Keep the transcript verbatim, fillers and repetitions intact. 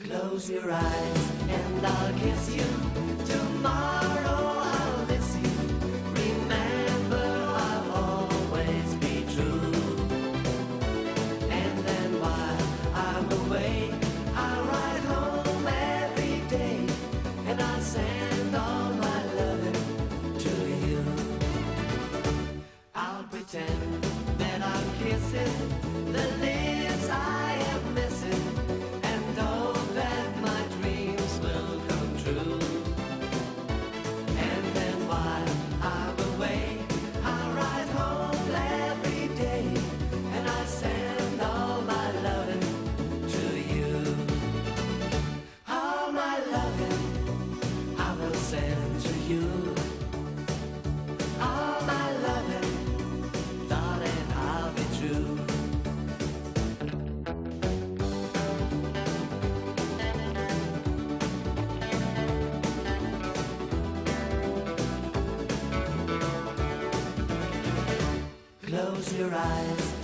Close your eyes and I'll kiss you. Tomorrow I'll miss you. Remember, I'll always be true. And then while I'm away, I'll ride home every day, and I'll send all my loving to you. I'll pretend that I'm kissing the lips I am missing, and hope that my dreams will come true. And then while I'm away, I'll ride home every day, and I send all my loving to you. All my loving I will send to you. All my loving, darling, I'll be true. Close your eyes